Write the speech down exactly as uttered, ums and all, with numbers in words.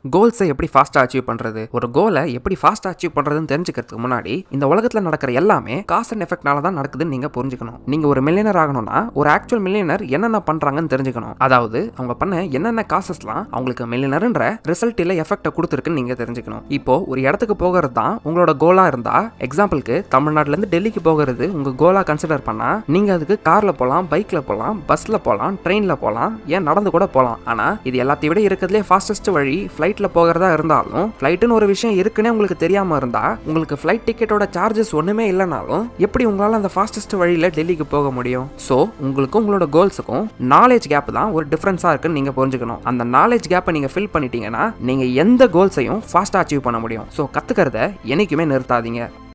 கோல்ஸை எப்படி ஃபாஸ்டா அச்சீவ் பண்றது, ஒரு கோலை எப்படி ஃபாஸ்டா அச்சீவ் பண்றதுன்னு தெரிஞ்சுக்கிறதுக்கு முன்னாடி இந்த உலகத்துல நடக்கிற எல்லாமே காஸ் அண்ட் எஃபெக்ட்னால தான் நடக்குதுன்னு நீங்க புரிஞ்சுக்கணும். நீங்க ஒரு மில்லியனர் ஆகணும்னா ஒரு ஆக்சுவல் மில்லியனர் என்னென்ன பண்றாங்கன்னு தெரிஞ்சுக்கணும். அதாவது அவங்க பண்ண என்னென்ன காசஸ்லாம் அவங்களுக்கு மில்லியனர்ன்ற ரிசல்ட் இல்ல எஃபெக்ட கொடுத்துருக்குன்னு நீங்க தெரிஞ்சுக்கணும். இப்போ ஒரு இடத்துக்கு போகிறது தான் உங்களோட கோலா இருந்தா, எக்ஸாம்பிளுக்கு தமிழ்நாட்டுல இருந்து டெல்லிக்கு போகிறது உங்க கோலா கன்சிடர் பண்ணா, நீங்க அதுக்கு கார்ல போலாம், பைக்ல போலாம், பஸ்ல போலாம், ட்ரெயின்ல போலாம், ஏன் நடந்து கூட போலாம். ஆனா இது எல்லாத்தையும் விட இருக்கிறதுலே ஃபாஸ்டஸ்ட் வழி ஃபிளைட்ல போகிறதா இருந்தாலும், ஃபிளைட்னு ஒரு விஷயம் இருக்குன்னே உங்களுக்கு தெரியாம இருந்தா, உங்களுக்கு ஃபிளைட் டிக்கெட்டோட சார்ஜஸ் ஒண்ணுமே இல்லைனாலும் எப்படி உங்களால அந்த ஃபாஸ்டஸ்ட் வழியில டெல்லிக்கு போக முடியும்? சோ உங்களுக்கும் உங்களோட கோல்ஸுக்கும் நாலேஜ் கேப் தான் ஒரு டிஃபரன்ஸா இருக்குன்னு நீங்க புரிஞ்சுக்கணும். அந்த நாலேஜ் கேப்பை நீங்க ஃபில் பண்ணிட்டீங்கன்னா நீங்க எந்த கோல்ஸையும் ஃபாஸ்டா அச்சீவ் பண்ண முடியும். சோ கத்துக்கிறத என்னைக்குமே நிறுத்தாதீங்க.